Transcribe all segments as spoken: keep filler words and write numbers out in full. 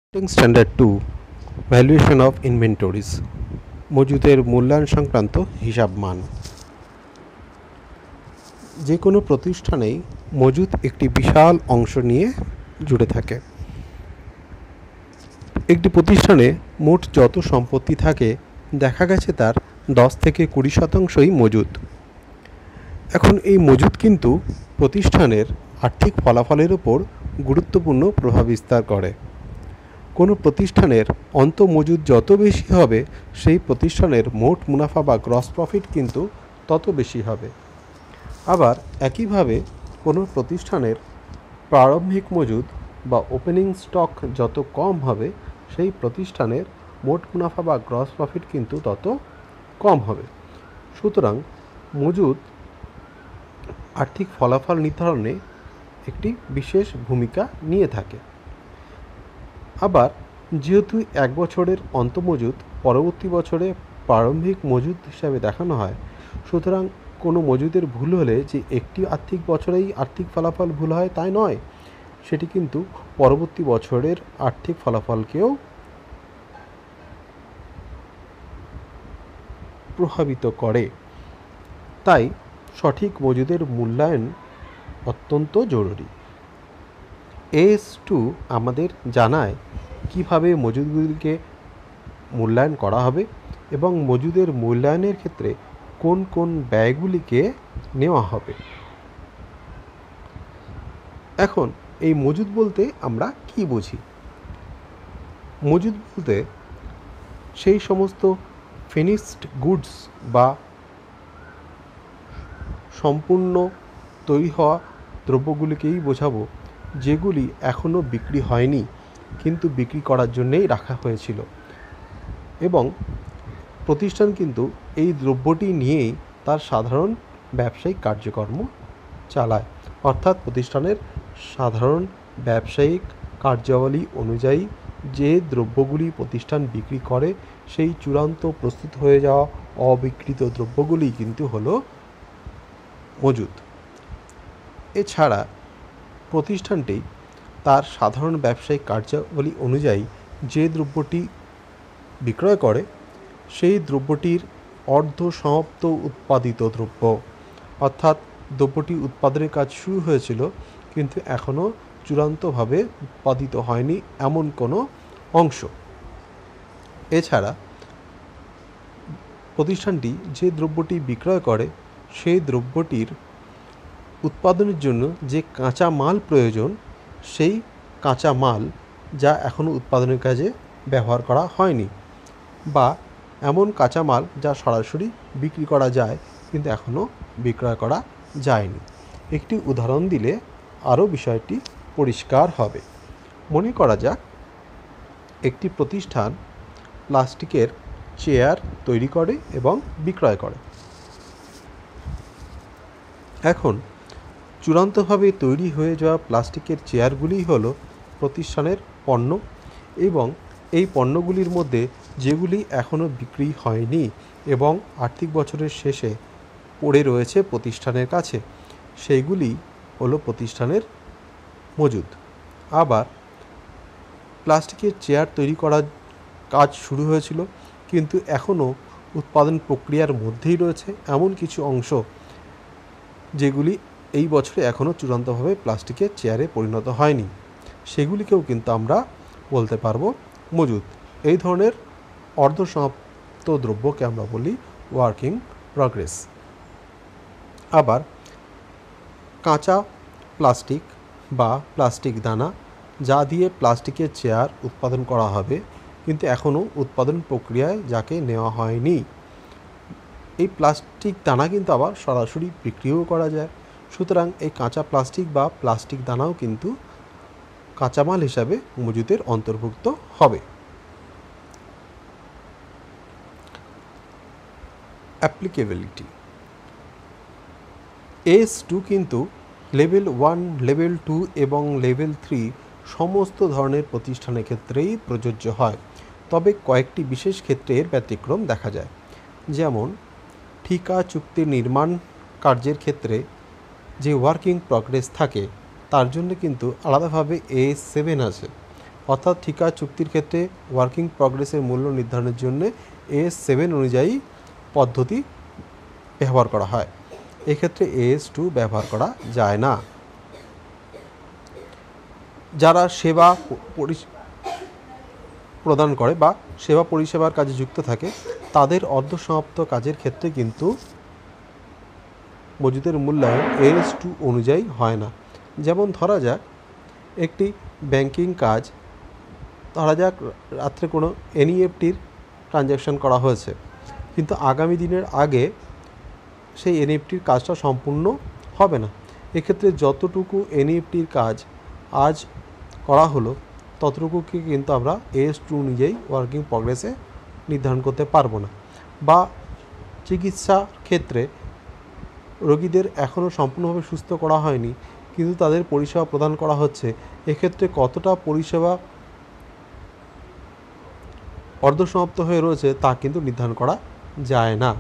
Accounting standard two valuation of inventories মজুদের মূল্যায়ন সংক্রান্ত হিসাব মান। যে কোনো প্রতিষ্ঠানেই মজুদ একটি বিশাল অংশ নিয়ে জুড়ে থাকে। একটি প্রতিষ্ঠানে মোট যত সম্পত্তি থাকে দেখা গেছে তার দশ থেকে কুড়ি শতাংশই মজুদ। এখন এই মজুদ কিন্তু প্রতিষ্ঠানের আর্থিক ফলাফলের উপর গুরুত্বপূর্ণ প্রভাব বিস্তার করে। কোনো প্রতিষ্ঠানের অন্ত মজুদ যত বেশি হবে সেই প্রতিষ্ঠানের মোট মুনাফা বা গ্রস প্রফিট কিন্তু তত বেশি হবে। আবার একইভাবে কোনো প্রতিষ্ঠানের প্রারম্ভিক মজুদ বা ওপেনিং স্টক যত কম হবে সেই প্রতিষ্ঠানের মোট মুনাফা বা গ্রস প্রফিট কিন্তু তত কম হবে। সুতরাং মজুদ আর্থিক ফলাফল নির্ধারণে একটি বিশেষ ভূমিকা নিয়ে থাকে। আবার যেহেতু এক বছরের অন্তমজুদ পরবর্তী বছরে প্রারম্ভিক মজুদ হিসাবে দেখানো হয়, সুতরাং কোনো মজুদের ভুল হলে যে একটি আর্থিক বছরেই আর্থিক ফলাফল ভুল হয় তাই নয়, সেটি কিন্তু পরবর্তী বছরের আর্থিক ফলাফলকেও প্রভাবিত করে। তাই সঠিক মজুদের মূল্যায়ন অত্যন্ত জরুরি। এস টু আমাদের জানায় কিভাবে মজুদগুলিকে মূল্যায়ন করা হবে এবং মজুদের মূল্যায়নের ক্ষেত্রে কোন কোন ব্যয়গুলিকে নেওয়া হবে। এখন এই মজুদ বলতে আমরা কি বুঝি? মজুদ বলতে সেই সমস্ত ফিনিশড গুডস বা সম্পূর্ণ তৈরি হওয়া দ্রব্যগুলিকেই বোঝাবো যেগুলি এখনও বিক্রি হয়নি কিন্তু বিক্রি করার জন্যেই রাখা হয়েছিল, এবং প্রতিষ্ঠান কিন্তু এই দ্রব্যটি নিয়েই তার সাধারণ ব্যবসায়িক কার্যকর্ম চালায়। অর্থাৎ প্রতিষ্ঠানের সাধারণ ব্যবসায়িক কার্যাবলী অনুযায়ী যে দ্রব্যগুলি প্রতিষ্ঠান বিক্রি করে সেই চূড়ান্ত প্রস্তুত হয়ে যাওয়া অবিকৃত দ্রব্যগুলি কিন্তু হলো মজুদ। এছাড়া প্রতিষ্ঠানটি তার সাধারণ ব্যবসায়িক কার্যাবলী অনুযায়ী যে দ্রব্যটি বিক্রয় করে সেই দ্রব্যটির অর্ধ সমাপ্ত উৎপাদিত দ্রব্য, অর্থাৎ দ্রব্যটি উৎপাদনের কাজ শুরু হয়েছিল কিন্তু এখনও চূড়ান্তভাবে উৎপাদিত হয়নি এমন কোনো অংশ। এছাড়া প্রতিষ্ঠানটি যে দ্রব্যটি বিক্রয় করে সেই দ্রব্যটির উৎপাদনের জন্য যে কাঁচা মাল প্রয়োজন সেই কাঁচা মাল যা এখনও উৎপাদনের কাজে ব্যবহার করা হয়নি, বা এমন কাঁচা মাল যা সরাসরি বিক্রি করা যায় কিন্তু এখনও বিক্রয় করা যায়নি। একটি উদাহরণ দিলে আরও বিষয়টি পরিষ্কার হবে। মনে করা যাক একটি প্রতিষ্ঠান প্লাস্টিকের চেয়ার তৈরি করে এবং বিক্রয় করে। এখন চূড়ান্তভাবে তৈরি হয়ে যাওয়া প্লাস্টিকের চেয়ারগুলিই হলো প্রতিষ্ঠানের পণ্য, এবং এই পণ্যগুলির মধ্যে যেগুলি এখনও বিক্রি হয়নি এবং আর্থিক বছরের শেষে পড়ে রয়েছে প্রতিষ্ঠানের কাছে সেইগুলি হলো প্রতিষ্ঠানের মজুদ। আবার প্লাস্টিকের চেয়ার তৈরি করার কাজ শুরু হয়েছিল কিন্তু এখনও উৎপাদন প্রক্রিয়ার মধ্যেই রয়েছে এমন কিছু অংশ যেগুলি এই বছরে এখনও চূড়ান্তভাবে প্লাস্টিকের চেয়ারে পরিণত হয়নি, সেগুলিকেও কিন্তু আমরা বলতে পারবো মজুদ। এই ধরনের অর্ধসমাপ্ত দ্রব্যকে আমরা বলি ওয়ার্কিং প্রগ্রেস। আবার কাঁচা প্লাস্টিক বা প্লাস্টিক দানা যা দিয়ে প্লাস্টিকের চেয়ার উৎপাদন করা হবে কিন্তু এখনও উৎপাদন প্রক্রিয়ায় যাকে নেওয়া হয়নি, এই প্লাস্টিক দানা কিন্তু আবার সরাসরি বিক্রিও করা যায়। সুতরাং এই কাঁচা প্লাস্টিক বা প্লাস্টিক দানাও কিন্তু কাঁচামাল হিসাবে মজুদের অন্তর্ভুক্ত হবে। অ্যাপ্লিকেবিলিটি এস টু কিন্তু লেভেল ওয়ান, লেভেল টু এবং লেভেল থ্রি সমস্ত ধরনের প্রতিষ্ঠানের ক্ষেত্রেই প্রযোজ্য হয়, তবে কয়েকটি বিশেষ ক্ষেত্রে এর ব্যতিক্রম দেখা যায়। যেমন ঠিকা চুক্তির নির্মাণ কার্যের ক্ষেত্রে যে ওয়ার্কিং প্রগ্রেস থাকে তার জন্য কিন্তু আলাদাভাবে এস সেভেন আছে, অর্থাৎ ঠিকা চুক্তির ক্ষেত্রে ওয়ার্কিং প্রগ্রেসের মূল্য নির্ধারণের জন্য এএস সেভেন অনুযায়ী পদ্ধতি ব্যবহার করা হয়। এক্ষেত্রে এএস টু ব্যবহার করা যায় না। যারা সেবা প্রদান করে বা সেবা পরিষেবার কাজে যুক্ত থাকে তাদের অর্ধসমাপ্ত কাজের ক্ষেত্রে কিন্তু মজুদের মূল্যায়ন এএস টু অনুযায়ী হয় না। যেমন ধরা যাক একটি ব্যাংকিং কাজ, ধরা যাক রাত্রে কোনো এনইএফটির ট্রানজ্যাকশান করা হয়েছে, কিন্তু আগামী দিনের আগে সেই এনইএফটির কাজটা সম্পূর্ণ হবে না। এক্ষেত্রে যতটুকু এনইএফটির কাজ আজ করা হলো ততটুকুকে কিন্তু আমরা এএস টু অনুযায়ী ওয়ার্কিং প্রগ্রেসে নির্ধারণ করতে পারবো না। বা চিকিৎসা ক্ষেত্রে রোগীদের এখনও সম্পূর্ণভাবে সুস্থ করা হয়নি কিন্তু তাদের পরিষেবা প্রদান করা হচ্ছে, এক্ষেত্রে কতটা পরিষেবা অর্ধসমাপ্ত হয়ে রয়েছে তা কিন্তু নির্ধারণ করা যায় না।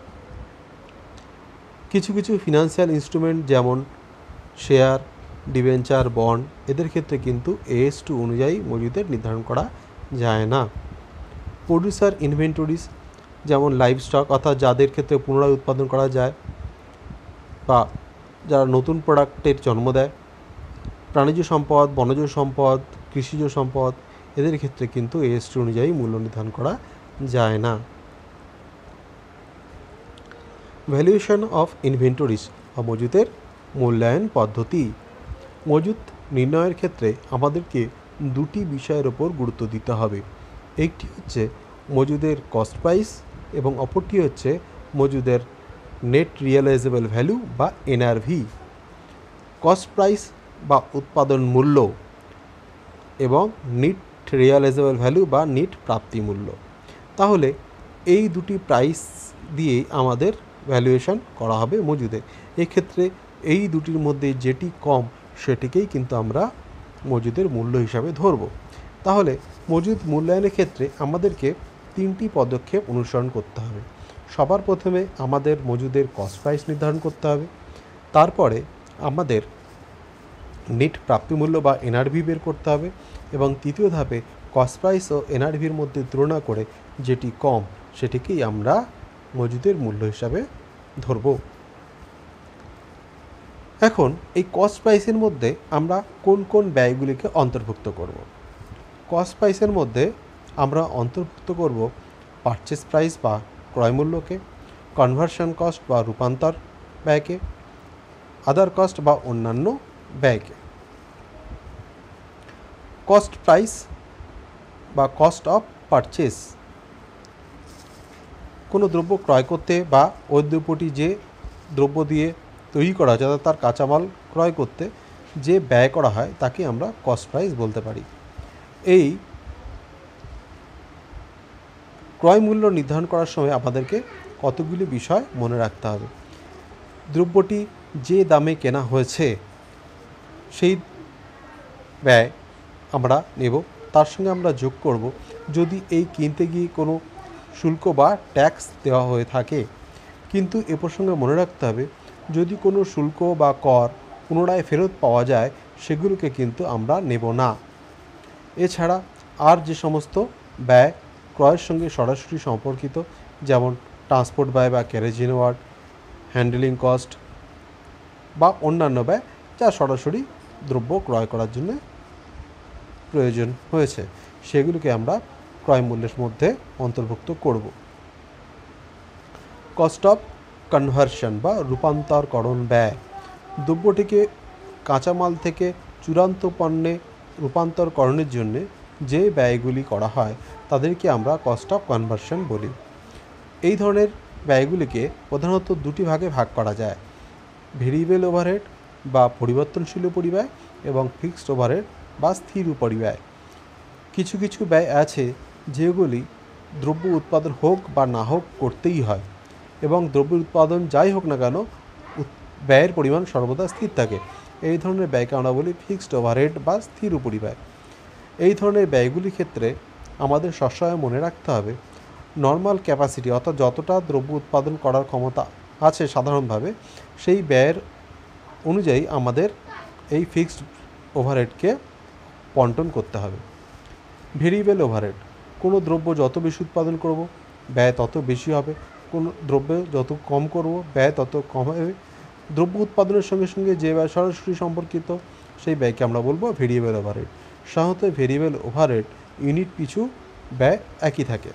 কিছু কিছু ফিনান্সিয়াল ইনস্ট্রুমেন্ট যেমন শেয়ার, ডিবেঞ্চার, বন্ড এদের ক্ষেত্রে কিন্তু এএস টু অনুযায়ী মজুদের নির্ধারণ করা যায় না। প্রডিউসার ইনভেন্টরিজ যেমন লাইভ স্টক অর্থাৎ যাদের ক্ষেত্রে পুনরায় উৎপাদন করা যায় বা যারা নতুন প্রোডাক্টের জন্ম দেয়, প্রাণীজ সম্পদ, বনজ সম্পদ, কৃষিজ সম্পদ এদের ক্ষেত্রে কিন্তু এএস টু অনুযায়ী মূল্য নির্ধারণ করা যায় না। ভ্যালুয়েশন অফ ইনভেন্টরিজ বা মজুদের মূল্যায়ন পদ্ধতি। মজুদ নির্ণয়ের ক্ষেত্রে আমাদেরকে দুটি বিষয়ের ওপর গুরুত্ব দিতে হবে। একটি হচ্ছে মজুদের কস্ট প্রাইস এবং অপরটি হচ্ছে মজুদের নেট রিয়েলাইজেবল ভ্যালু বা এনআরভি। কস্ট প্রাইস বা উৎপাদন মূল্য এবং নিট রিয়েলাইজেবল ভ্যালু বা নিট প্রাপ্তি মূল্য। তাহলে এই দুটি প্রাইস দিয়ে আমাদের ভ্যালুয়েশন করা হবে মজুদের। এক্ষেত্রে এই দুটির মধ্যে যেটি কম সেটিকেই কিন্তু আমরা মজুদের মূল্য হিসাবে ধরব। তাহলে মজুদ মূল্যায়নের ক্ষেত্রে আমাদেরকে তিনটি পদক্ষেপ অনুসরণ করতে হবে। সবার প্রথমে আমাদের মজুদের কস্ট প্রাইস নির্ধারণ করতে হবে, তারপরে আমাদের নেট প্রাপ্তিমূল্য বা এনআরভি বের করতে হবে এবং তৃতীয় ধাপে কস্ট প্রাইস ও এনআরভির মধ্যে তুলনা করে যেটি কম সেটিকেই আমরা মজুদের মূল্য হিসাবে ধরব। এখন এই কস্ট প্রাইসের মধ্যে আমরা কোন কোন ব্যয়গুলিকে অন্তর্ভুক্ত করব। কস্ট প্রাইসের মধ্যে আমরা অন্তর্ভুক্ত করব পারচেস প্রাইস বা ক্রয়মূল্যকে, কনভার্সন কস্ট বা রূপান্তর ব্যয়কে, আদার কস্ট বা অন্যান্য ব্যয়কে। কস্ট প্রাইস বা কস্ট অফ পারচেস কোনো দ্রব্য ক্রয় করতে বা ওই দ্রব্যটি যে দ্রব্য দিয়ে তৈরি করা হয় অর্থাৎ তার কাঁচামাল ক্রয় করতে যে ব্যয় করা হয় তাকে আমরা কস্ট প্রাইস বলতে পারি। এই ক্রয় মূল্য নির্ধারণ করার সময় আমাদেরকে কতগুলি বিষয় মনে রাখতে হবে। দ্রব্যটি যে দামে কেনা হয়েছে সেই ব্যয় আমরা নেব, তার সঙ্গে আমরা যোগ করব যদি এই কিনতে গিয়ে কোনো শুল্ক বা ট্যাক্স দেওয়া হয়ে থাকে। কিন্তু এ প্রসঙ্গে মনে রাখতে হবে যদি কোনো শুল্ক বা কর পুনরায় ফেরত পাওয়া যায় সেগুলোকে কিন্তু আমরা নেব না। এছাড়া আর যে সমস্ত ব্যয় ক্রয়ের সঙ্গে সরাসরি সম্পর্কিত যেমন ট্রান্সপোর্ট ব্যয় বা ক্যারেজিং ওয়ার্ড, হ্যান্ডেলিং কস্ট বা অন্যান্য ব্যয় যা সরাসরি দ্রব্য ক্রয় করার জন্য প্রয়োজন হয়েছে সেগুলোকে আমরা ক্রয় মূল্যের মধ্যে অন্তর্ভুক্ত করব। কস্ট অফ কনভার্সন বা রূপান্তরকরণ ব্যয়, দ্রব্যটিকে কাঁচামাল থেকে চূড়ান্ত পণ্যে রূপান্তরকরণের জন্য যে ব্যয়গুলি করা হয় তাদেরকে আমরা কস্ট অফ কনভার্সন বলি। এই ধরনের ব্যয়গুলিকে প্রধানত দুটি ভাগে ভাগ করা যায়, ভেরিয়েবল ওভারহেড বা পরিবর্তনশীল পরিব্যয় এবং ফিক্সড ওভারহেড বা স্থির পরিব্যয়। কিছু কিছু ব্যয় আছে যেগুলি দ্রব্য উৎপাদন হোক বা না হোক করতেই হয় এবং দ্রব্য উৎপাদন যাই হোক না কেন ব্যয়ের পরিমাণ সর্বদা স্থির থাকে। এই ধরনের ব্যয়কে আমরা বলি ফিক্সড ওভারহেড বা স্থির পরিব্যয়। এই ধরনের ব্যয়গুলির ক্ষেত্রে আমাদের সবসময় মনে রাখতে হবে নর্মাল ক্যাপাসিটি অর্থাৎ যতটা দ্রব্য উৎপাদন করার ক্ষমতা আছে সাধারণভাবে সেই ব্যয়ের অনুযায়ী আমাদের এই ফিক্সড ওভারহেডকে বণ্টন করতে হবে। ভেরিয়েবল ওভারহেড, কোনো দ্রব্য যত বেশি উৎপাদন করব ব্যয় তত বেশি হবে, কোনো দ্রব্য যত কম করব ব্যয় তত কম হবে। দ্রব্য উৎপাদনের সঙ্গে সঙ্গে যে ব্যয় সরাসরি সম্পর্কিত সেই ব্যয়কে আমরা বলবো ভেরিয়েবল ওভারহেড। সাধারণত ভেরিয়েবল ওভারহেড ইউনিট পিছু ব্যয় একই থাকে।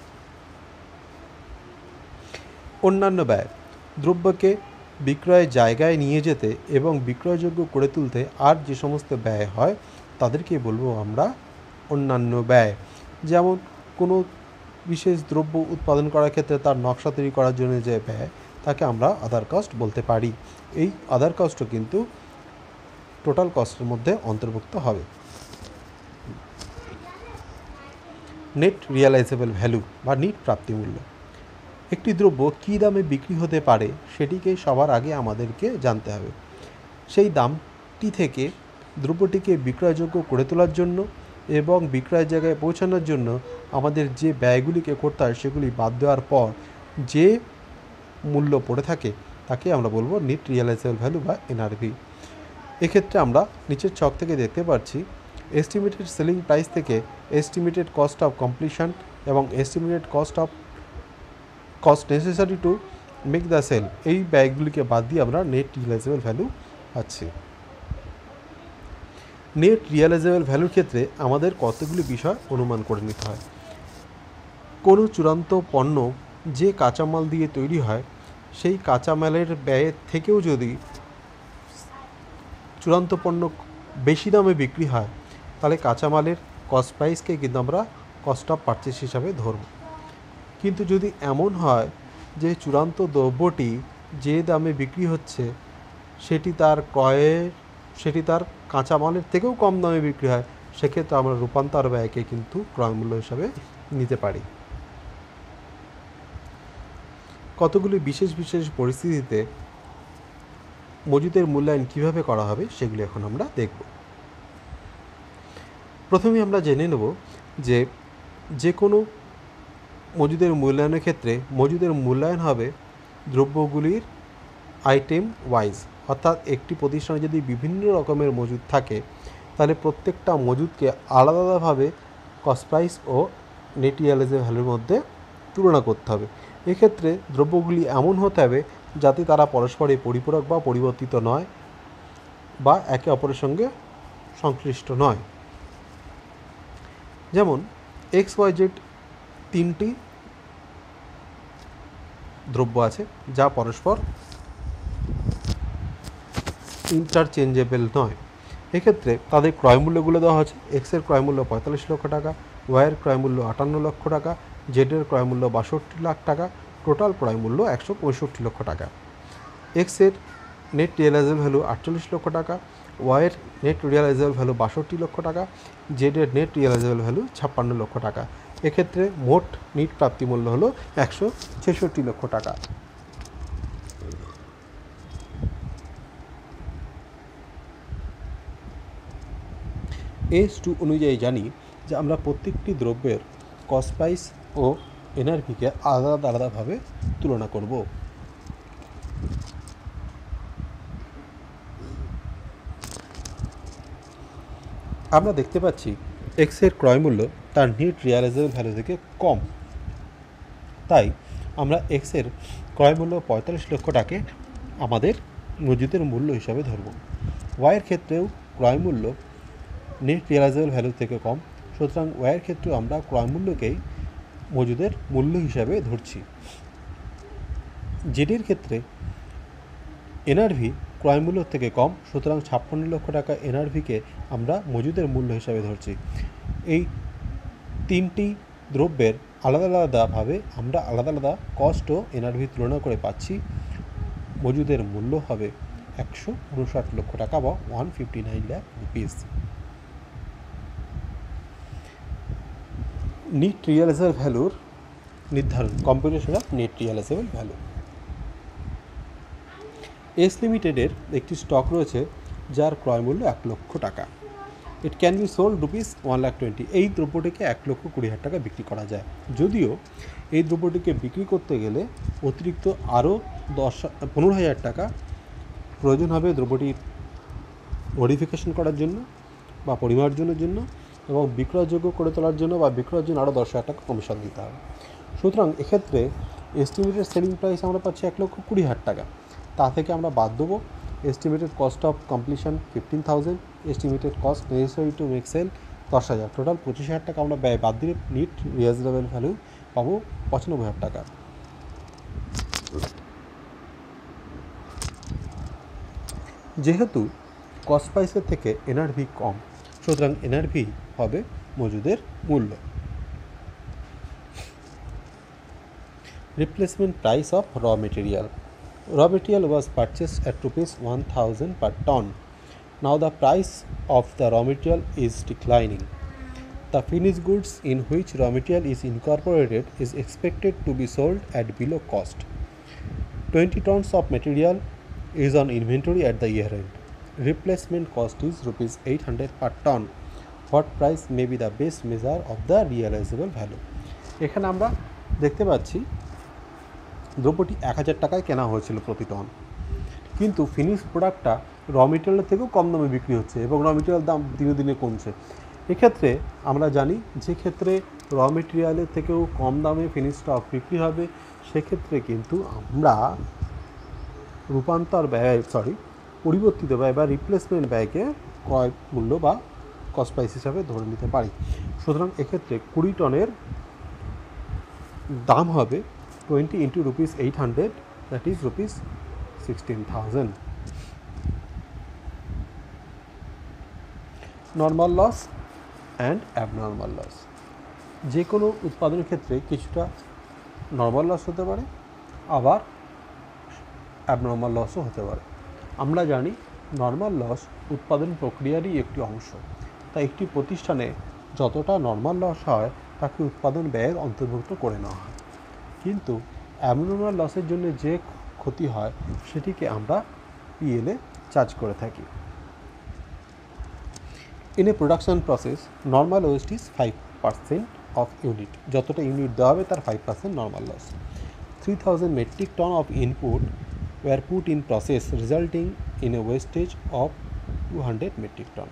অন্যান্য ব্যয়, দ্রব্যকে বিক্রয় জায়গায় নিয়ে যেতে এবং বিক্রয়যোগ্য করে তুলতে আর যে সমস্ত ব্যয় হয় তাদেরকে বলবো আমরা অন্যান্য ব্যয়। যেমন কোনো বিশেষ দ্রব্য উৎপাদন করার ক্ষেত্রে তার নকশা তৈরি করার জন্য যে ব্যয় তাকে আমরা আদার কস্ট বলতে পারি। এই আদার কস্টও কিন্তু টোটাল কস্টের মধ্যে অন্তর্ভুক্ত হবে। নেট রিয়ালাইজেবল ভ্যালু বা নিট প্রাপ্তি মূল্য, একটি দ্রব্য কী দামে বিক্রি হতে পারে সেটিকে সবার আগে আমাদেরকে জানতে হবে। সেই দামটি থেকে দ্রব্যটিকে বিক্রয়যোগ্য করে তোলার জন্য এবং বিক্রয়ের জায়গায় পৌঁছানোর জন্য আমাদের যে ব্যয়গুলিকে করতে হয় সেগুলি বাদ দেওয়ার পর যে মূল্য পড়ে থাকে তাকে আমরা বলবো নেট রিয়ালাইজেবল ভ্যালু বা এনআরভি। এক্ষেত্রে আমরা নিচের ছক থেকে দেখতে পাচ্ছি এস্টিমেটেড সেলিং প্রাইস থেকে এস্টিমেটেড কস্ট অফ কমপ্লিশন এবং estimated cost of cost necessary to make the sale, এই ব্যয়গুলিকে বাদ দিয়ে আমরা নেট রিয়ালাইজেবল ভ্যালু পাচ্ছি। নেট রিয়ালাইজেবল ভ্যালুর ক্ষেত্রে আমাদের কতগুলি বিষয় অনুমান করে নিতে হয়। কোনো চূড়ান্ত পণ্য যে কাঁচামাল দিয়ে তৈরি হয় সেই কাঁচামালের ব্যয়ের থেকেও যদি চূড়ান্ত পণ্য বেশি দামে বিক্রি হয় তাহলে কাঁচামালের কস্ট প্রাইসকে কিন্তু আমরা কস্ট অফ পারচেস হিসাবে ধরব। কিন্তু যদি এমন হয় যে চূড়ান্ত দ্রব্যটি যে দামে বিক্রি হচ্ছে সেটি তার ক্রয়ের সেটি তার কাঁচামালের থেকেও কম দামে বিক্রি হয়, সেক্ষেত্রে আমরা রূপান্তর ব্যয়কে কিন্তু ক্রয় মূল্য হিসাবে নিতে পারি। কতগুলি বিশেষ বিশেষ পরিস্থিতিতে মজুদের মূল্যায়ন কিভাবে করা হবে সেগুলি এখন আমরা দেখব। প্রথমে আমরা জেনে নেব যে যে কোনো মজুদের মূল্যায়নের ক্ষেত্রে মজুদের মূল্যায়ন হবে দ্রব্যগুলির আইটেম ওয়াইজ, অর্থাৎ একটি প্রতিষ্ঠানে যদি বিভিন্ন রকমের মজুদ থাকে তাহলে প্রত্যেকটা মজুদকে আলাদা আলাদাভাবে কস্ট প্রাইস ও নেট রিয়ালাইজেবল ভ্যালুর মধ্যে তুলনা করতে হবে। এক্ষেত্রে দ্রব্যগুলি এমন হতে হবে যাতে তারা পরস্পরে পরিপূরক বা পরিবর্তিত নয় বা একে অপরের সঙ্গে সংশ্লিষ্ট নয়। যেমন এক্স ওয়াই জেড তিনটি দ্রব্য আছে যা পরস্পর ইন্টারচেঞ্জেবল নয়। এক্ষেত্রে তাদের ক্রয়মূল্যগুলো দেওয়া হচ্ছে। এক্সের ক্রয়মূল্য পঁয়তাল্লিশ লক্ষ টাকা, ওয়াইয়ের ক্রয়মূল্য আটান্ন লক্ষ টাকা, জেডের ক্রয়মূল্য বাষট্টি লাখ টাকা, টোটাল ক্রয়মূল্য একশো পঁয়ষট্টি লক্ষ টাকা। এক্সের নেট রিয়ালাইজেবল ভ্যালু আটচল্লিশ লক্ষ টাকা, ওয়াইয়ের নেট রিয়ালাইজেবল ভ্যালু বাষট্টি লক্ষ টাকা, জেডের নেট রিয়ালাইজেবল ভ্যালু ছাপ্পান্ন লক্ষ টাকা। এক্ষেত্রে মোট নিট প্রাপ্তি মূল্য হলো একশো ছেষট্টি লক্ষ টাকা। এস টু অনুযায়ী জানি যে আমরা প্রত্যেকটি দ্রব্যের কস্ট প্রাইস ও এনআরভিকে আলাদা আলাদাভাবে তুলনা করব। আমরা দেখতে পাচ্ছি এক্সের ক্রয়মূল্য তার নেট রিয়ালাইজেবল ভ্যালু থেকে কম, তাই আমরা এক্সের ক্রয়মূল্য পঁয়তাল্লিশ লক্ষ টাকাকে আমাদের মজুদের মূল্য হিসাবে ধরব। ওয়াইয়ের ক্ষেত্রেও ক্রয়মূল্য নেট রিয়ালাইজেবল ভ্যালু থেকে কম, সুতরাং ওয়াইয়ের ক্ষেত্রেও আমরা ক্রয়মূল্যকেই মজুদের মূল্য হিসাবে ধরছি। জেডের ক্ষেত্রে এনআরভি ক্রয়মূল্য থেকে কম, সুতরাং ছাপ্পান্ন লক্ষ টাকা এনআরভিকে আমরা মজুদের মূল্য হিসাবে ধরছি। এই তিনটি দ্রব্যের আলাদা আলাদাভাবে আমরা আলাদা আলাদা কস্ট ও এনআরভি তুলনা করে পাচ্ছি মজুদের মূল্য হবে একশো উনষাট লক্ষ টাকা বা one fifty nine lakh rupees. Net realisable ভ্যালুর নির্ধারণ, computation of net realisable value. S লিমিটেডের একটি স্টক রয়েছে যার ক্রয় মূল্য এক লক্ষ টাকা। It can be sold rupees one lakh twenty. এই দ্রব্যটিকে এক লক্ষ কুড়ি হাজার টাকা বিক্রি করা যায়। যদিও এই দ্রব্যটিকে বিক্রি করতে গেলে অতিরিক্ত আরও দশ পনেরো হাজার টাকা প্রয়োজন হবে দ্রব্যটির মডিফিকেশন করার জন্য বা পরিমার্জনের জন্য, এবং বিক্রয়যোগ্য করে তোলার জন্য বা বিক্রয়ের জন্য আরও দশ হাজার টাকা কমিশন দিতে হবে। সুতরাং এক্ষেত্রে এস্টিমেটেড সেলিং প্রাইস আমরা পাচ্ছি এক লক্ষ কুড়ি হাজার টাকা। তা থেকে আমরা বাদ দেবো estimated cost of completion fifteen thousand, estimated cost necessary to make sale দশ হাজার, টোটাল পঁচিশ হাজার টাকা আমরা ব্যয় বাদ দিয়ে নিট রিজনেবল ভ্যালু পাবো পঁচানব্বই হাজার টাকা। যেহেতু কস্ট প্রাইসের থেকে এনআরভি কম, সুতরাং এনআরভি হবে মজুদের মূল্য। Replacement price of raw material. Raw material was purchased at rupees one thousand per ton. Now the price of the raw material is declining. The finished goods in which raw material is incorporated is expected to be sold at below cost. twenty tons of material is on inventory at the year end. Replacement cost is rupees eight hundred per ton. What price may be the best measure of the realizable value? এখানে আমরা দেখতে পাচ্ছি দ্রব্যটি এক হাজার টাকায় কেনা হয়েছিল প্রতি টন, কিন্তু ফিনিশ প্রোডাক্টটা র মেটেরিয়ালের থেকেও কম দামে বিক্রি হচ্ছে এবং র মেটেরিয়াল দাম দিনে দিনে কমছে। এক্ষেত্রে আমরা জানি যে ক্ষেত্রে র মেটেরিয়ালের থেকেও কম দামে ফিনিশ স্টক বিক্রি হবে, সেক্ষেত্রে কিন্তু আমরা রূপান্তর ব্যয় সরি পরিবর্তিত ব্যয় বা রিপ্লেসমেন্ট ব্যয়কে ক্রয় মূল্য বা কস্ট প্রাইস হিসাবে ধরে নিতে পারি। সুতরাং এক্ষেত্রে কুড়ি টনের দাম হবে twenty into rupees eight hundred, that is rupees sixteen thousand. Normal loss and abnormal loss. যে কোনো উৎপাদনের ক্ষেত্রে কিছুটা নর্মাল লস হতে পারে, আবার অ্যাবনর্মাল লসও হতে পারে। আমরা জানি নর্মাল লস উৎপাদন প্রক্রিয়ারই একটি অংশ, তাই একটি প্রতিষ্ঠানে যতটা নর্মাল লস হয় তাকে উৎপাদন ব্যয়ের অন্তর্ভুক্ত করে নেওয়া হয়, কিন্তু অ্যাবনর্মাল লসের জন্য যে ক্ষতি হয় সেটিকে আমরা পিএলে চার্জ করে থাকি। In a production process normal waste is five percent of unit, যতটা ইউনিট দেওয়া হবে তার five percent normal loss. Three thousand metric ton of input were put in process resulting in a wastage of two hundred metric ton.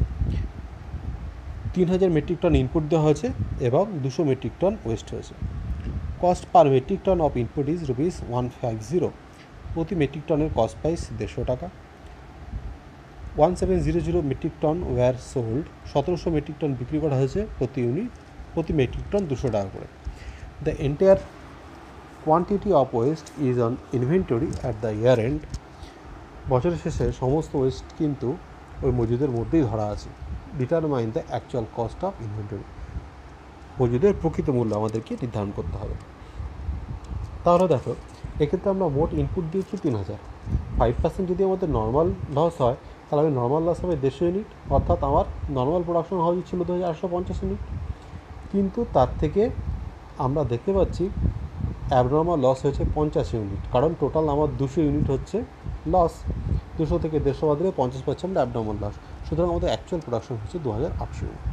তিন হাজার metric ton input দেওয়া হয়েছে এবং দুশো মেট্রিক টন ওয়েস্ট হয়েছে। Cost per metric ton of input is rupees one five zero, প্রতি metric টনের cost price দেড়শো টাকা। One seven zero zero metric ton were sold, সতেরোশো মেট্রিক টন বিক্রি করা হয়েছে, প্রতি ইউনিট প্রতি মেট্রিক টন দুশো টাকা করে। The entire quantity of waste is on inventory at the year end, বছরের শেষে সমস্ত ওয়েস্ট কিন্তু ওই মজুদের মধ্যেই ধরা আছে। Determine the actual cost of inventory, মজুদের প্রকৃত মূল্য আমাদেরকে নির্ধারণ করতে হবে। তাহলে দেখো এক্ষেত্রে আমরা মোট ইনপুট দিয়েছি তিন হাজার, ফাইভ পার্সেন্ট যদি আমাদের নর্মাল লস হয় তাহলে আমি নর্মাল লস হবে দেড়শো ইউনিট, অর্থাৎ আমার নর্মাল প্রোডাকশন হওয়া ছিল দু হাজার আটশো পঞ্চাশ ইউনিট, কিন্তু তার থেকে আমরা দেখতে পাচ্ছি অ্যাবনর্মাল লস হয়েছে পঞ্চাশ ইউনিট, কারণ টোটাল আমার দুশো ইউনিট হচ্ছে লস, দুশো থেকে দেড়শো বাদ দিলে পঞ্চাশ পার্সেন্ট অ্যাবনর্মাল লস, সুতরাং আমাদের অ্যাকচুয়াল প্রোডাকশন হচ্ছে দু হাজার আটশো unit.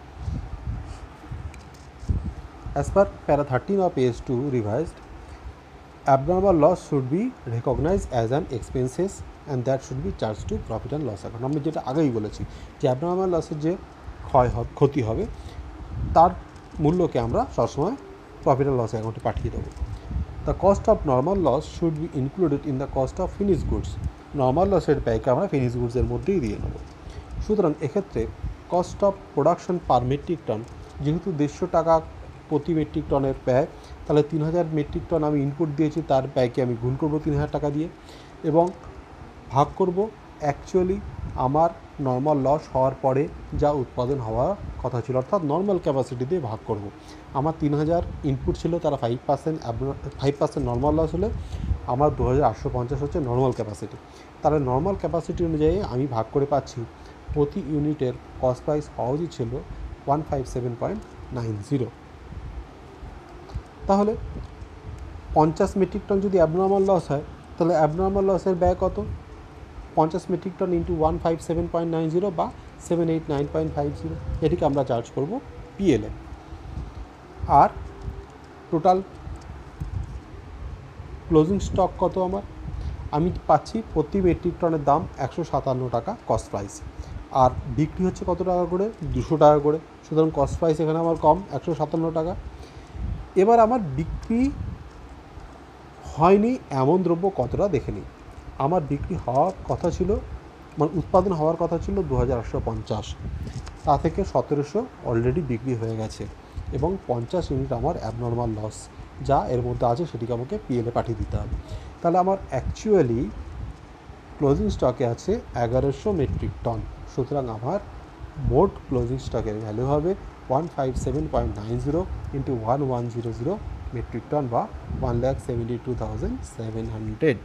As per para thirteen of A S two revised, abnormal loss should be recognized as an expenses and that should be charged to profit and loss account. আমি যেটা আগেই বলেছি যে abnormal লসের যে ক্ষয় হবে ক্ষতি হবে তার মূল্যকে আমরা সবসময় প্রফিট অ্যান্ড লস অ্যাকাউন্টে পাঠিয়ে দেবো। The cost of normal loss should be included in the cost of finish goods, normal লসের ব্যয়কে আমরা ফিনিশ গুডসের মধ্যেই দিয়ে নেব। সুতরাং এক্ষেত্রে cost of production per metric ton, যেহেতু দেড়শো টাকা প্রতি মেট্রিক টনের ব্যয়, তাহলে তিন হাজার মেট্রিক টন আমি ইনপুট দিয়েছি, তার ব্যয়কে আমি গুণ করবো তিন হাজার টাকা দিয়ে এবং ভাগ করব অ্যাকচুয়ালি আমার নর্মাল লস হওয়ার পরে যা উৎপাদন হওয়ার কথা ছিল, অর্থাৎ নর্মাল ক্যাপাসিটি দিয়ে ভাগ করব। আমার তিন হাজার ইনপুট ছিল, তারা five percent five percent normal loss হলে আমার দু হাজার আটশো পঞ্চাশ হচ্ছে নর্মাল ক্যাপাসিটি। তাহলে নর্মাল ক্যাপাসিটি অনুযায়ী আমি ভাগ করে পাচ্ছি প্রতি ইউনিটের কস্ট প্রাইস হওয়া উচিত ছিল one five seven point nine zero. তাহলে পঞ্চাশ মেট্রিক টন যদি অ্যাবনর্মাল লস হয় তাহলে অ্যাবনর্মাল লসের ব্যয় কত? পঞ্চাশ metric ton into one five seven point nine zero বা seven eight nine point five zero, এটিকে আমরা চার্জ করব পিএলএ। আর টোটাল ক্লোজিং স্টক কত আমার? আমি পাচ্ছি প্রতি মেট্রিক টনের দাম একশো সাতান্ন টাকা কস্ট প্রাইস, আর বিক্রি হচ্ছে কত টাকা করে? দুশো টাকা করে। সুতরাং কস্ট প্রাইস এখানে আমার কম, একশো সাতান্ন টাকা। এবার আমার বিক্রি হয়নি এমন দ্রব্য কতটা দেখে নিই। আমার বিক্রি হওয়ার কথা ছিল, মানে উৎপাদন হওয়ার কথা ছিল দু হাজার আটশো পঞ্চাশ, তা থেকে সতেরোশো অলরেডি বিক্রি হয়ে গেছে এবং পঞ্চাশ ইউনিট আমার অ্যাবনর্মাল লস যা এর মধ্যে আছে সেটিকে আমাকে পিএলে পাঠিয়ে দিতে হবে। তাহলে আমার অ্যাকচুয়ালি ক্লোজিং স্টকে আছে এগারোশো মেট্রিক টন। সুতরাং আমার মোট ক্লোজিং স্টকের ভ্যালু হবে one five seven point nine zero into one one zero zero metric ton বা one lakh seventy two thousand seven hundred.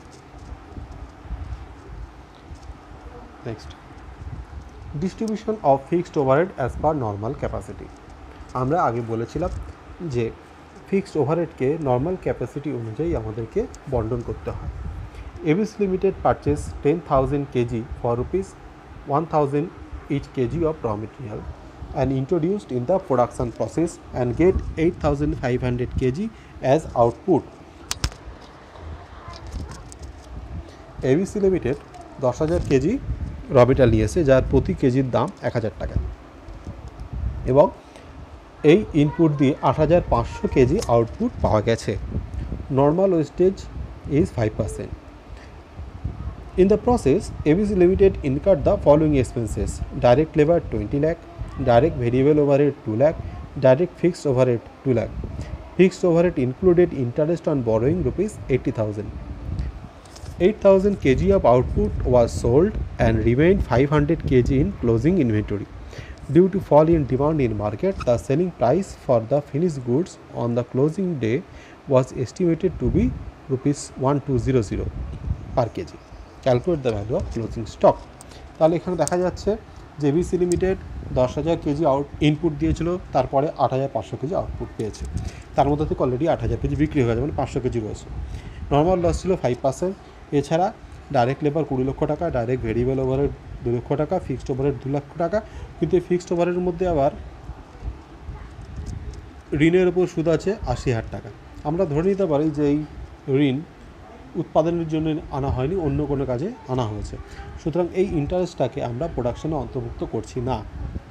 Next, distribution of fixed overhead as per normal capacity. আমরা আগে বলেছিলাম যে ফিক্সড ওভারহেডকে নর্মাল ক্যাপাসিটি অনুযায়ী আমাদেরকে বন্টন করতে হয়। ABC limited purchase ten thousand kg for rupees one thousand each kg of raw material and introduced in the production process and get eight thousand five hundred kilograms as output. ABC limited দশ হাজার KG র material নিয়েছে যার প্রতি কেজির দাম এক হাজার টাকা এবং এই ইনপুট দিয়ে আট হাজার পাঁচশো কেজি আউটপুট পাওয়া গেছে। Normal wastage is five percent. In the process, A B C Limited incurred the following expenses: direct labor twenty lakh, direct variable overhead two lakh, direct fixed overhead two lakh. Fixed overhead included interest on borrowing rupees eighty thousand. eight thousand kilograms of output was sold and remained five hundred kilograms in closing inventory. Due to fall in demand in market, the selling price for the finished goods on the closing day was estimated to be rupees one thousand two hundred per kg. Calculate the value of closing stock. তাহলে এখানে দেখা যাচ্ছে যে ABC limited দশ হাজার KG out input দিয়েছিল, তারপরে আট হাজার পাঁচশো কেজি আউটপুট পেয়েছে, তার মধ্যে থেকে অলরেডি আট হাজার কেজি বিক্রি হয়ে গেছে, মানে পাঁচশো কেজি রয়েছে। নর্মাল লস ছিল ফাইভ পার্সেন্ট। এছাড়া ডাইরেক্ট লেবার কুড়ি লক্ষ টাকা, ডাইরেক্ট ভেরিয়েবল ওভারহেড দু লক্ষ টাকা, ফিক্সড ওভারহেড দু লক্ষ টাকা। কিন্তু এই ফিক্সড ওভারহেডের মধ্যে আবার ঋণের উপর সুদ আছে আশি হাজার টাকা। আমরা ধরে নিতে পারি যে এই ঋণ উৎপাদনের জন্য আনা হয়নি, অন্য কোনো কাজে আনা হয়েছে। সুতরাং এই ইন্টারেস্টটাকে আমরা প্রোডাকশনে অন্তর্ভুক্ত করছি না।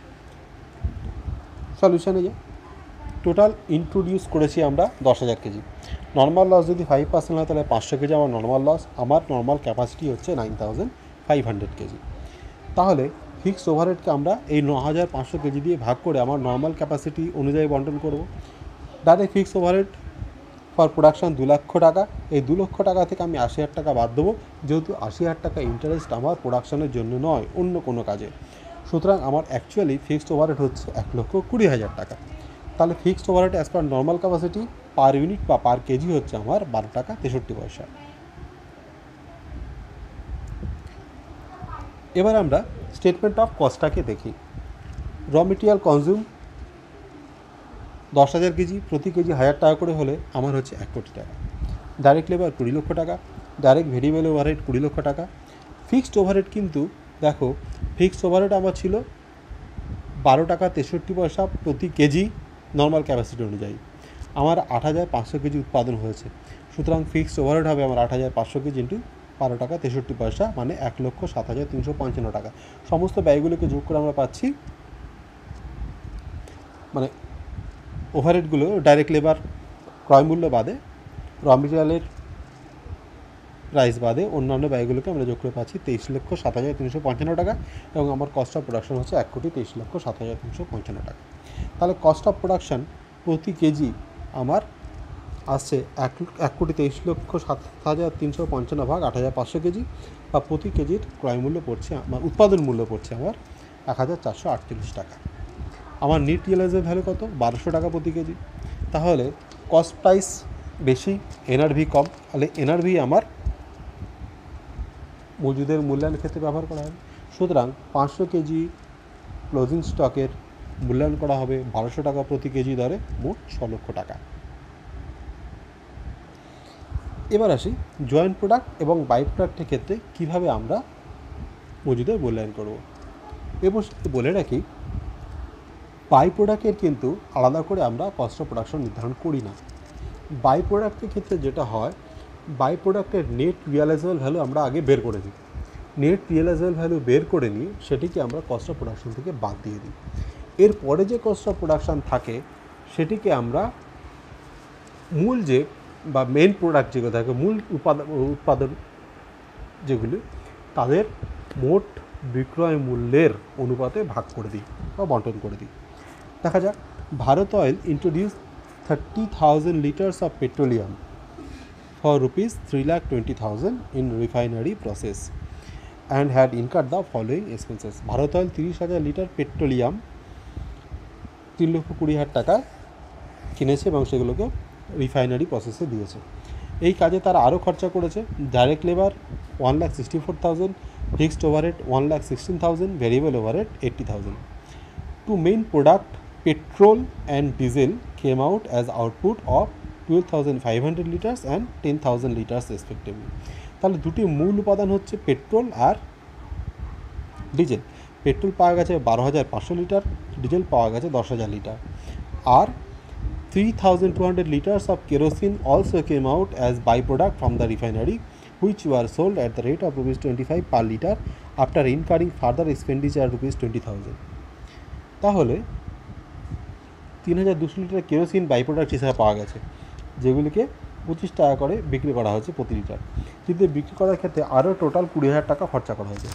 সলিউশনে যে টোটাল ইন্ট্রোডিউস করেছি আমরা দশ হাজার কেজি। নর্মাল লস যদি ফাইভ পার্সেন্ট হয় তাহলে পাঁচশো কেজি আমার নর্মাল লস। আমার নর্মাল ক্যাপাসিটি হচ্ছে nine thousand five hundred kg. তাহলে ফিক্সড ওভারহেডকে আমরা এই ন হাজার পাঁচশো কেজি দিয়ে ভাগ করে আমার নর্মাল ক্যাপাসিটি অনুযায়ী বন্টন করব। Direct fixed overhead for production দু লক্ষ টাকা। এই দু লক্ষ টাকা থেকে আমি আশি হাজার টাকা বাদ দেবো, যেহেতু আশি হাজার টাকা ইন্টারেস্ট আমার প্রোডাকশানের জন্য নয়, অন্য কোনো কাজে। সুতরাং আমার অ্যাকচুয়ালি ফিক্সড ওভারহেড হচ্ছে এক লক্ষ কুড়ি হাজার টাকা। তাহলে fixed overhead as per normal capacity per unit বা পার কেজি হচ্ছে আমার বারো টাকা তেষট্টি পয়সা। এবার আমরা স্টেটমেন্ট অফ কস্টটাকে দেখি। র মেটেরিয়াল কনজিউম দশ হাজার কেজি, প্রতি কেজি হাজার টাকা করে হলে আমার হচ্ছে এক কোটি টাকা। ডাইরেক্ট লেবার কুড়ি লক্ষ টাকা, ডাইরেক্ট ভেরিয়েবল ওভারহেড কুড়ি লক্ষ টাকা। ফিক্সড ওভারহেড কিন্তু দেখো, ফিক্সড ওভারহেড আমার ছিল বারো টাকা তেষট্টি পয়সা প্রতি কেজি নর্মাল ক্যাপাসিটি অনুযায়ী। আমার আট হাজার পাঁচশো কেজি উৎপাদন হয়েছে, সুতরাং ফিক্সড ওভারহেড হবে আমার আট হাজার পাঁচশো কেজি ইন্টু বারো টাকা তেষট্টি পয়সা, মানে এক লক্ষ সাত হাজার তিনশো পঞ্চান্ন টাকা। সমস্ত ব্যয়গুলোকে যোগ করে আমরা পাচ্ছি, মানে ওভারহেডগুলো ডাইরেক্ট লেবার ক্রয় মূল্য বাদে, র মেটেরিয়ালের প্রাইস বাদে অন্যান্য ব্যয়গুলোকে আমরা যোগ করে পাচ্ছি তেইশ লক্ষ সাত হাজার তিনশো পঞ্চান্ন টাকা এবং আমার কস্ট অফ প্রোডাকশন হচ্ছে এক কোটি তেইশ লক্ষ সাত হাজার তিনশো পঞ্চান্ন টাকা। তাহলে কস্ট অফ প্রোডাকশান প্রতি কেজি আমার আসছে এক এক কোটি তেইশ লক্ষ সাত হাজার তিনশো পঞ্চান্ন ভাগ আট হাজার পাঁচশো কেজি, বা প্রতি কেজির ক্রয় মূল্য পড়ছে আমার, উৎপাদন মূল্য পড়ছে আমার এক হাজার চারশো আটত্রিশ টাকা। আমার নেট রিয়েলাইজের ভ্যালু কত? বারোশো টাকা প্রতি কেজি। তাহলে কস্ট প্রাইস বেশি, এনআরভি কম, তাহলে এনআরভি আমার মজুদের মূল্যায়নের ক্ষেত্রে ব্যবহার করা হবে। সুতরাং পাঁচশো কেজি ক্লোজিং স্টকের মূল্যায়ন করা হবে বারোশো টাকা প্রতি কেজি দরে, মোট ছ লক্ষ টাকা। এবার আসি জয়েন্ট প্রোডাক্ট এবং বাই প্রোডাক্টের ক্ষেত্রে কীভাবে আমরা মজুদের মূল্যায়ন করব। এবং বলে রাখি, বাই প্রোডাক্টের কিন্তু আলাদা করে আমরা কস্ট অফ প্রোডাকশন নির্ধারণ করি না। বাই প্রোডাক্টের ক্ষেত্রে যেটা হয়, বাই প্রোডাক্টের নেট রিয়েলাইজেবল ভ্যালু আমরা আগে বের করে দিই। নেট রিয়েলাইজেবল ভ্যালু বের করে নিয়ে সেটিকে আমরা কস্ট অফ প্রোডাকশন থেকে বাদ দিয়ে দিই। এরপরে যে কস্ট অফ প্রোডাকশান থাকে সেটিকে আমরা মূল যে বা মেন প্রোডাক্ট যেগুলো থাকে, মূল উৎপাদন উৎপাদন যেগুলি, তাদের মোট বিক্রয় মূল্যের অনুপাতে ভাগ করে দিই বা বন্টন করে দিই। দেখা যাক, Bharat oil introduce thirty thousand litres of petroleum for rupees three lakh twenty thousand in refinery process and had incur the following expenses. Bharat oil তিরিশ হাজার লিটার পেট্রোলিয়াম তিন লক্ষ কুড়ি হাজার টাকা কিনেছে এবং সেগুলোকে রিফাইনারি প্রসেসে দিয়েছে। এই কাজে তারা আরও খরচা করেছে। Direct labour one lakh sixty four thousand, fixed overhead one lakh sixteen thousand, variable overhead eighty thousand. Two main product petrol and diesel came out as output of twelve thousand five hundred litres and ten thousand litres respectively. তাহলে দুটি মূল উপাদান হচ্ছে petrol আর diesel. Petrol পাওয়া গেছে বারো হাজার পাঁচশো লিটার, ডিজেল পাওয়া গেছে দশ হাজার লিটার। আর three thousand two hundred liters of kerosene also came out as byproduct from the refinery, which were sold at the rate of rupees twenty-five per liter after incurring further expenditure rupees twenty thousand. তাহলে তিন হাজার দুশো litre kerosene by product হিসেবে পাওয়া গেছে, যেগুলিকে পঁচিশ টাকা করে বিক্রি করা হয়েছে প্রতি লিটার। কিন্তু বিক্রি করার ক্ষেত্রে আরও টোটাল কুড়ি হাজার টাকা খরচা করা হয়েছে।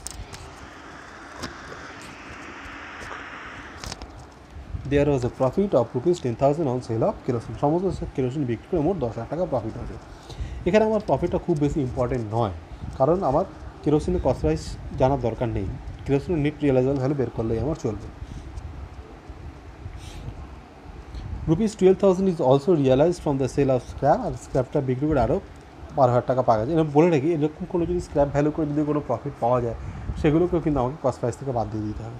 There was a profit of rupees ten thousand on sale of kerosene. সমস্ত কেরোসিন বিক্রি করে মোট দশ হাজার টাকা প্রফিট হয়েছে। এখানে আমার প্রফিটটা খুব বেশি ইম্পর্টেন্ট নয়, কারণ আমার কেরোসিনের কস্ট প্রাইস জানার দরকার নেই। কেরোসিনের নেট রিয়েলাইজেবল ভ্যালু বের করলেই আমার চলবে। Rupees twelve thousand is also realise from the sale of scrap. আর স্ক্র্যাপটা বিক্রি করে আরও বারো হাজার টাকা পাওয়া গেছে। এরকম বলে রাখি, এরকম কোনো যদি স্ক্র্যাপ ভ্যালু করে যদি কোনো প্রফিট পাওয়া যায়, সেগুলোকেও কিন্তু আমাকে কস্ট প্রাইস থেকে বাদ দিয়ে দিতে হবে।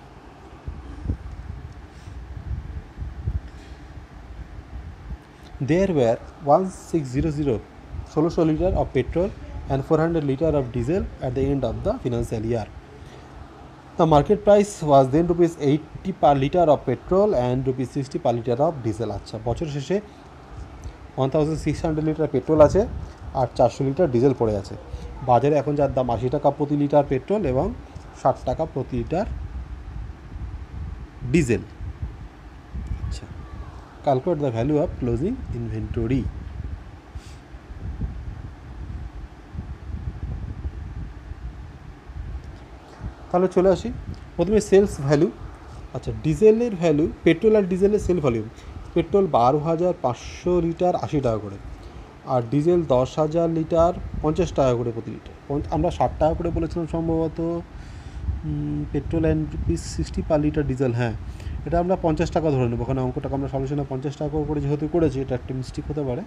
There were one thousand six hundred ষোলোশো liter of petrol and four hundred liter of diesel at the end of the financial year. The market price was then rupees eighty per liter of petrol and rupees sixty per liter of diesel. আচ্ছা, বছর শেষে one thousand six hundred litre petrol আছে আর চারশো litre diesel পড়ে আছে। বাজারে এখন যার দাম আশি টাকা প্রতি লিটার পেট্রোল এবং ষাট টাকা প্রতি লিটার ডিজেল। আচ্ছা, calculate the value of closing inventory. তাহলে চলে আসি প্রথমে সেলস ভ্যালু। আচ্ছা, ডিজেলের ভ্যালু, পেট্রোল আর ডিজেলের সেল ভলিউম। পেট্রোল বারো হাজার পাঁচশো লিটার আশি টাকা করে, আর ডিজেল দশ হাজার লিটার পঞ্চাশ টাকা করে প্রতি লিটার। আমরা ষাট টাকা করে বলেছিলাম সম্ভবত petrol and rupees sixty per litre diesel. হ্যাঁ, এটা আমরা পঞ্চাশ টাকা ধরে নেবো, ওখানে অঙ্কটাকে আমরা সলিউশনে পঞ্চাশ টাকা করে যেহেতু করেছি, এটা একটা মিস্টেক হতে পারে,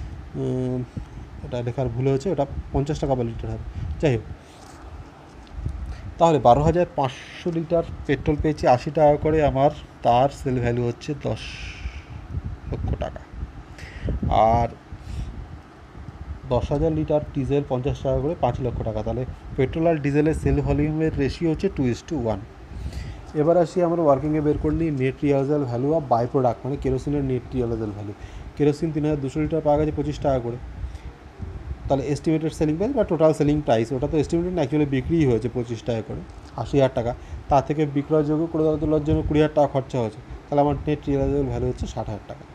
এটা লেখার ভুল হয়েছে, ওটা পঞ্চাশ টাকা পার লিটার হবে। যাই হোক, তাহলে বারো হাজার পাঁচশো লিটার পেট্রোল পেয়েছি আশি টাকা করে, আমার তার সেল ভ্যালু হচ্ছে দশ লক্ষ টাকা। আর দশ হাজার লিটার ডিজেল পঞ্চাশ টাকা করে পাঁচ লক্ষ টাকা। তাহলে পেট্রোল আর ডিজেলের সেল ভলিউমের রেশিও হচ্ছে টু ইস টু ওয়ান। এবার আসি আমরা ওয়ার্কিংয়ে বের করে নিই net realisable value of by product, মানে কেরোসিনের নেট রিয়েলাইজেবল ভ্যালু। কেরোসিন তিন হাজার দুশো লিটার পাওয়া গেছে পঁচিশ টাকা করে। তাহলে এস্টিমেটেড সেলিং প্রাইস বা টোটাল সেলিং প্রাইস, ওটা তো এস্টিমেটেড না, অ্যাকচুয়ালি বিক্রি হয়েছে পঁচিশ টাকা করে, আশি হাজার টাকা। তার থেকে বিক্রয়যোগ্য করে তোলার জন্য কুড়ি হাজার টাকা খরচা হয়েছে। তাহলে আমার নেট রিয়েলাইজেবল ভ্যালু হচ্ছে ষাট হাজার টাকা।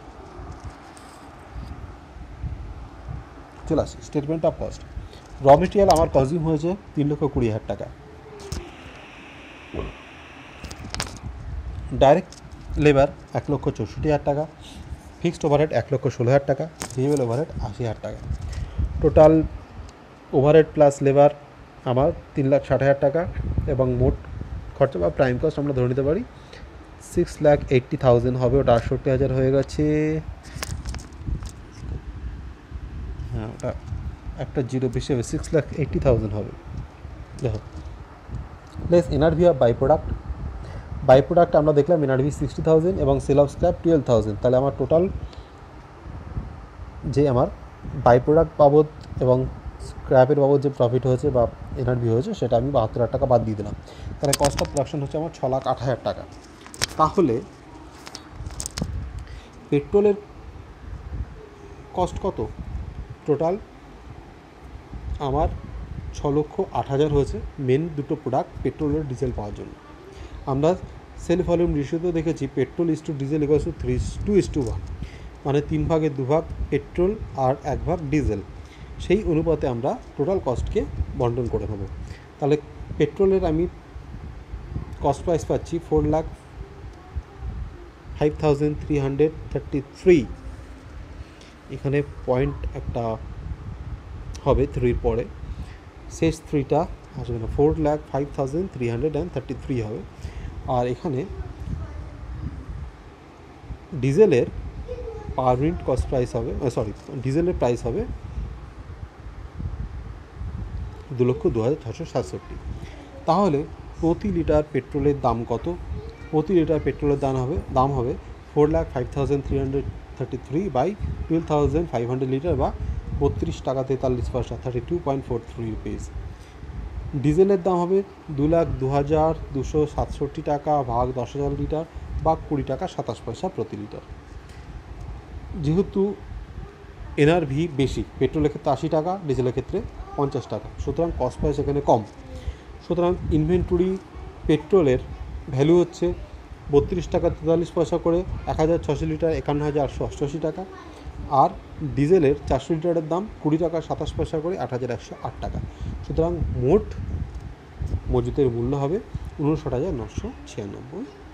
চলে আসি statement of cost. Raw material আমার কনজিউম হয়েছে তিন লক্ষ কুড়ি হাজার টাকা। ডাইরেক্ট লেবার এক লক্ষ চৌষট্টি হাজার টাকা, ফিক্সড ওভারহেড এক লক্ষ ষোলো হাজার টাকা, ভেরিয়েবল ওভারহেড আশি হাজার টাকা। টোটাল ওভারহেড প্লাস লেবার আমার তিন লাখ ষাট হাজার টাকা, এবং মোট খরচা বা প্রাইম কস্ট আমরা ধরে নিতে পারি সিক্স লাখ এইট্টি থাউজেন্ড হবে। ওটা আটষট্টি হাজার হয়ে গেছে। হ্যাঁ, ওটা একটা জিরো বেশি হবে, সিক্স লাখ এইট্টি থাউজেন্ড হবে। দেখো, plus NRV of by product. By product আমরা দেখলাম এনআরভি সিক্সটি থাউজেন্ড এবং sale of scrap twelve thousand. তাহলে আমার টোটাল যে আমার বাই প্রোডাক্ট বাবদ এবং স্ক্র্যাপের বাবদ যে প্রফিট হয়েছে বা এনআরভি হয়েছে, সেটা আমি বাহাত্তর হাজার টাকা বাদ দিয়ে দিলাম। তাহলে কস্ট অফ প্রোডাকশন হচ্ছে আমার ছ লাখ আট হাজার টাকা। তাহলে পেট্রোলের কস্ট কত? টোটাল আমার ছ লক্ষ আট হাজার হয়েছে মেন দুটো প্রোডাক্ট পেট্রোল আর ডিজেল পাওয়ার জন্য। আমরা সেল ভলিউম রেশিওতে দেখেছি petrol is to diesel equal to three two is to one, মানে তিন ভাগের দু ভাগ পেট্রোল আর এক ভাগ ডিজেল, সেই অনুপাতে আমরা টোটাল কস্টকে বন্টন করে নেব। তাহলে পেট্রোলের আমি কস্ট প্রাইস পাচ্ছি four lakh five thousand three hundred thirty three, এখানে পয়েন্ট একটা হবে থ্রির পরে, শেষ থ্রিটা আসবে না, four lakh five thousand three hundred and thirty three হবে। আর এখানে ডিজেলের পার ইউনিট কস্ট প্রাইস হবে, সরি ডিজেলের প্রাইস হবে দু লক্ষ দু হাজার ছশো সাতষট্টি। তাহলে প্রতি লিটার পেট্রোলের দাম কত? প্রতি লিটার পেট্রোলের দাম হবে দাম হবে four lakh five thousand three hundred thirty three by twelve thousand five hundred litre বা বত্রিশ টাকা তেতাল্লিশ পয়সা, thirty two point four three rupees. ডিজেলের দাম হবে দু লাখ দু হাজার দুশো সাতষট্টি টাকা ভাগ দশ হাজার লিটার বা কুড়ি টাকা সাতাশ পয়সা প্রতি লিটার। যেহেতু এনআরভি বেশি, পেট্রোলের ক্ষেত্রে আশি টাকা, ডিজেলের ক্ষেত্রে পঞ্চাশ টাকা, সুতরাং কস্ট প্রাইস এখানে কম। সুতরাং ইনভেন্টরি পেট্রোলের ভ্যালু হচ্ছে বত্রিশ টাকা তেতাল্লিশ পয়সা করে এক হাজার ছশো লিটার একান্ন হাজার আটশো অষ্টআশি টাকা, আর ডিজেলের চারশো লিটারের দাম কুড়ি টাকা সাতাশ পয়সা করে আট হাজার একশো আট টাকা। সুতরাং মোট মজুতের মূল্য হবে উনষাট হাজার নশো ছিয়ানব্বই